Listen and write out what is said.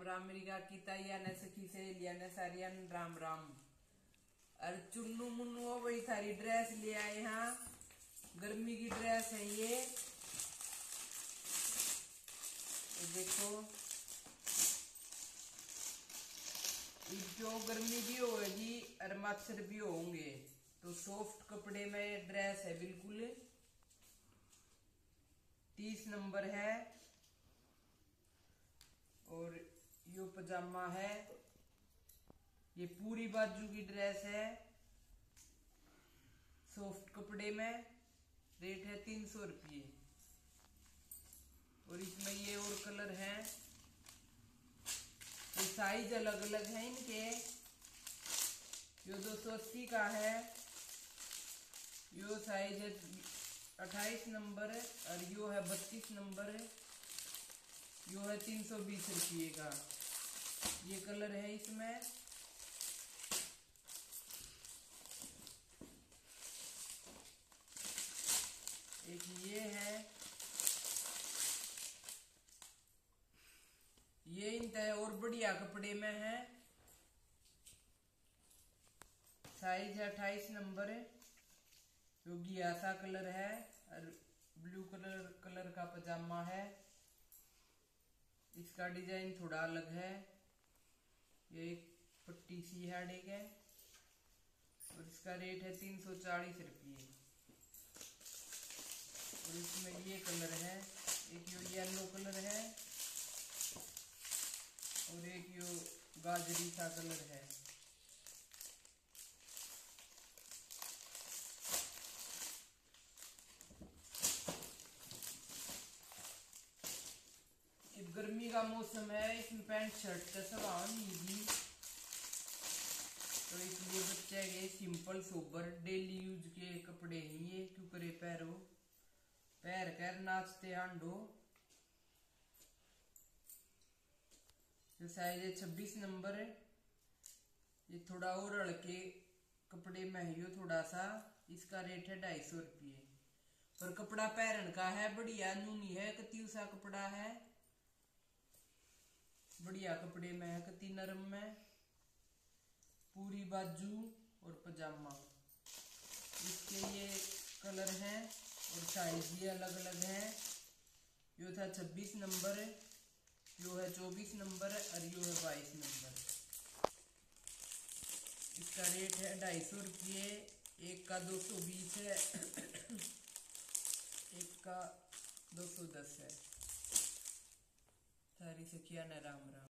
राम मेरी की ताइया ने सखी सहेलिया ने सारिया ने राम राम। और चुन्नू मुन्नू हो वही थारी ड्रेस ले आए यहाँ। गर्मी की ड्रेस है ये देखो। जो गर्मी भी होगी और मच्छर भी होंगे तो सॉफ्ट कपड़े में ड्रेस है बिल्कुल। 30 नंबर है और यो पजामा है। ये पूरी बाजू की ड्रेस है सॉफ्ट कपड़े में। रेट है 300 रुपये। और इसमें ये और कलर हैं। ये साइज अलग अलग है इनके। यो 280 का है। यो साइज है 28 नंबर और यो है 32 नंबर। यो है 320 रुपये का। ये कलर है इसमें। एक ये है। ये इनका और बढ़िया कपड़े में है। साइज है 28 नंबर। जो घियासा कलर है और ब्लू कलर का पजामा है। इसका डिजाइन थोड़ा अलग है। ये एक पट्टी सी है डेग है और इसका रेट है 340 रुपये। और इसमें ये कलर है। एक यो येलो कलर है और एक यो गाजरी सा कलर है। गर्मी का मौसम है इसमें पैंट शर्ट का सवाल नहीं। तो इसलिए बच्चे के सिंपल सोबर डेली यूज के कपड़े हैं ये। क्यों करे पैर कर नाचते हांडो। जो साइज है 26 नंबर है। ये थोड़ा और हल्के कपड़े में है यो थोड़ा सा। इसका रेट है 250 रुपये। पर कपड़ा पैरन का है बढ़िया नूनी है। कति सा कपड़ा है बढ़िया कपड़े में है। कति नरम में पूरी बाजू और पजामा। इसके ये कलर हैं और साइज ये अलग अलग हैं। यो था 26 नंबर। यो है 24 नंबर और यो है 22 नंबर। इसका रेट है 250 रुपये। एक का 220 है एक का 210 है। सारी सखिया ने राम राम।